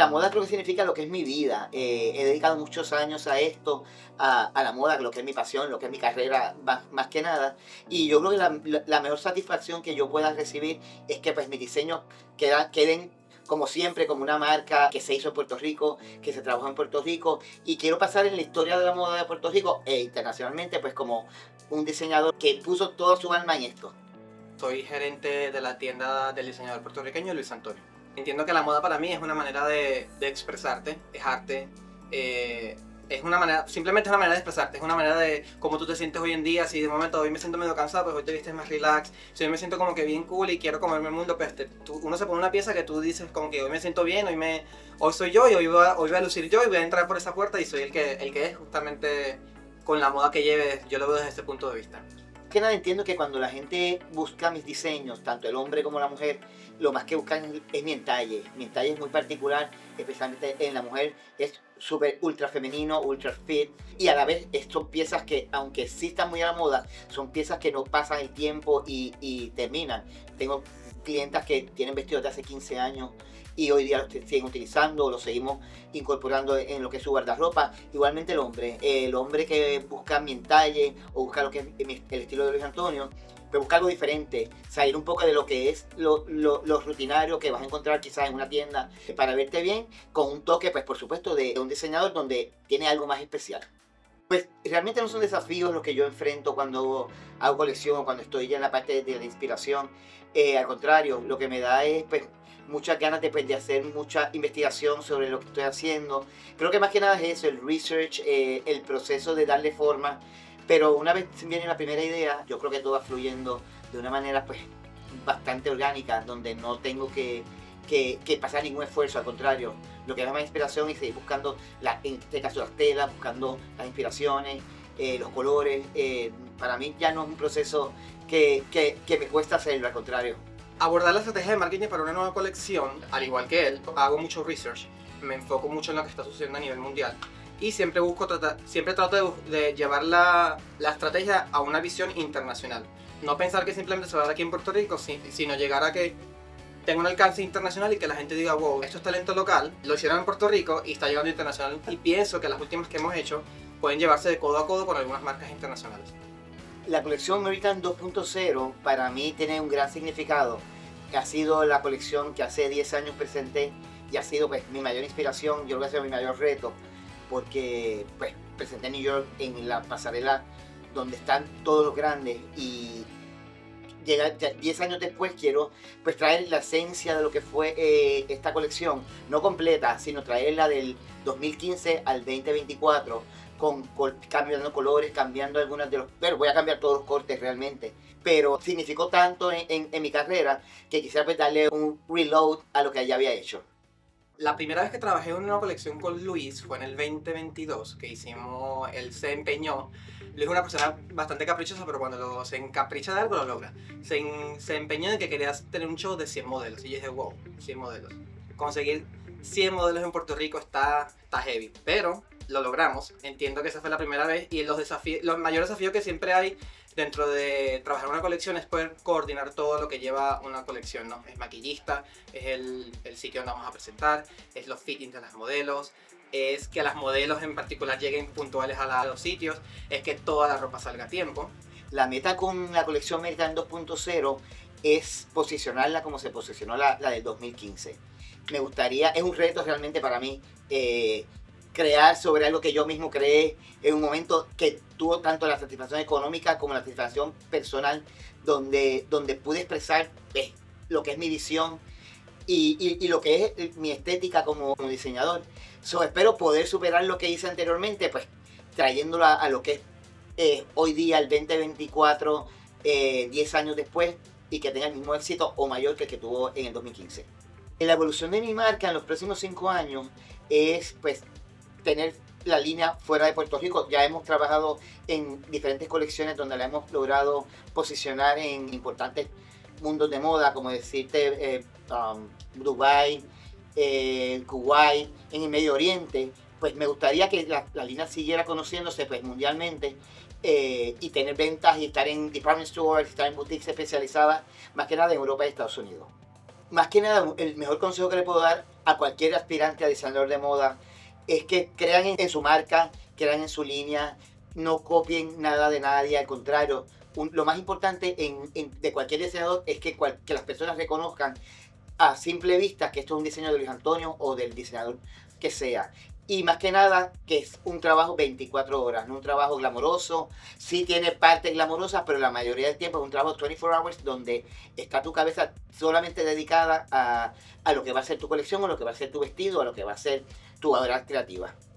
La moda creo que significa lo que es mi vida. He dedicado muchos años a esto, a la moda, lo que es mi pasión, lo que es mi carrera, más que nada. Y yo creo que la mejor satisfacción que yo pueda recibir es que pues mis diseños queden como siempre, como una marca que se hizo en Puerto Rico, que se trabajó en Puerto Rico, y quiero pasar en la historia de la moda de Puerto Rico e internacionalmente pues como un diseñador que puso toda su alma en esto. Soy gerente de la tienda del diseñador puertorriqueño Luis Antonio. Entiendo que la moda para mí es una manera de expresarte, es arte, es una manera, simplemente es una manera de expresarte, es una manera de cómo tú te sientes hoy en día. Si de momento hoy me siento medio cansado, pues hoy te vistes más relax. Si hoy me siento como que bien cool y quiero comerme el mundo, pues uno se pone una pieza que tú dices como que hoy me siento bien, hoy soy yo y hoy voy a lucir yo y voy a entrar por esa puerta y soy el que es justamente con la moda que lleve. Yo lo veo desde ese punto de vista. Que nada, entiendo que cuando la gente busca mis diseños, tanto el hombre como la mujer, lo más que buscan es mi entalle. Mi entalle es muy particular, especialmente en la mujer, es súper ultra femenino, ultra fit, y a la vez son piezas que, aunque sí están muy a la moda, son piezas que no pasan el tiempo y terminan. Tengo clientas que tienen vestidos de hace 15 años y hoy día los siguen utilizando, los seguimos incorporando en lo que es su guardarropa. Igualmente el hombre que busca mi entalle o busca lo que es el estilo de Luis Antonio, pero busca algo diferente, salir un poco de lo que es lo rutinario que vas a encontrar quizás en una tienda, para verte bien, con un toque, pues por supuesto, de un diseñador donde tiene algo más especial. Pues realmente no son desafíos los que yo enfrento cuando hago colección o cuando estoy ya en la parte de la inspiración. Al contrario, lo que me da es pues, muchas ganas de hacer mucha investigación sobre lo que estoy haciendo. Creo que más que nada es eso, el research, el proceso de darle forma. Pero una vez viene la primera idea, yo creo que todo va fluyendo de una manera pues bastante orgánica, donde no tengo que pasar ningún esfuerzo. Al contrario, lo que da más inspiración es seguir buscando, en este caso las telas, buscando las inspiraciones, los colores. Para mí ya no es un proceso que me cuesta hacerlo, al contrario. Abordar la estrategia de marketing para una nueva colección, al igual que él, hago mucho research, me enfoco mucho en lo que está sucediendo a nivel mundial y siempre trato de llevar la estrategia a una visión internacional. No pensar que simplemente se va a dar aquí en Puerto Rico, sino llegar a que tenga un alcance internacional y que la gente diga, wow, esto es talento local, lo hicieron en Puerto Rico y está llegando internacional. Y pienso que las últimas que hemos hecho pueden llevarse de codo a codo con algunas marcas internacionales. La colección Meritan 2.0 para mí tiene un gran significado. Ha sido la colección que hace 10 años presenté y ha sido pues mi mayor inspiración, yo creo que ha sido mi mayor reto, porque pues presenté en New York en la pasarela donde están todos los grandes, y 10 años después quiero pues traer la esencia de lo que fue esta colección, no completa, sino traerla del 2015 al 2024, cambiando colores, cambiando algunas de los... Pero voy a cambiar todos los cortes realmente. Pero significó tanto en mi carrera que quisiera pues darle un reload a lo que ya había hecho. La primera vez que trabajé en una colección con Luis fue en el 2022, que hicimos, él se empeñó. Luis es una persona bastante caprichosa, pero cuando se encapricha de algo lo logra. Se empeñó en que quería tener un show de 100 modelos, y yo dije, wow, 100 modelos. Conseguir 100 modelos en Puerto Rico está heavy, pero lo logramos. Entiendo que esa fue la primera vez, y los mayores desafíos que siempre hay dentro de trabajar en una colección es poder coordinar todo lo que lleva una colección, ¿no? Es maquillista, es el sitio donde vamos a presentar, es los fittings de las modelos, es que las modelos en particular lleguen puntuales a los sitios, es que toda la ropa salga a tiempo. La meta con la colección Meritan 2.0 es posicionarla como se posicionó la del 2015. Me gustaría, es un reto realmente para mí, crear sobre algo que yo mismo creé en un momento que tuvo tanto la satisfacción económica como la satisfacción personal, donde pude expresar lo que es mi visión y lo que es mi estética como diseñador. Espero poder superar lo que hice anteriormente, pues trayéndolo a lo que es hoy día, el 2024, 10 años después, y que tenga el mismo éxito o mayor que el que tuvo en el 2015. La evolución de mi marca en los próximos 5 años es pues tener la línea fuera de Puerto Rico. Ya hemos trabajado en diferentes colecciones donde la hemos logrado posicionar en importantes mundos de moda, como decirte Dubái, Kuwait, en el Medio Oriente. Pues me gustaría que la línea siguiera conociéndose pues mundialmente, y tener ventas y estar en department stores, estar en boutiques especializadas, más que nada en Europa y Estados Unidos. más que nada, el mejor consejo que le puedo dar a cualquier aspirante a diseñador de moda es que crean en su marca, crean en su línea, no copien nada de nadie, al contrario. Lo más importante de cualquier diseñador es que las personas reconozcan a simple vista que esto es un diseño de Luis Antonio o del diseñador que sea. Y más que nada, que es un trabajo 24 horas, no un trabajo glamoroso. Sí tiene partes glamorosas, pero la mayoría del tiempo es un trabajo 24 hours donde está tu cabeza solamente dedicada a lo que va a ser tu colección, o lo que va a ser tu vestido, a lo que va a ser tu obra creativa.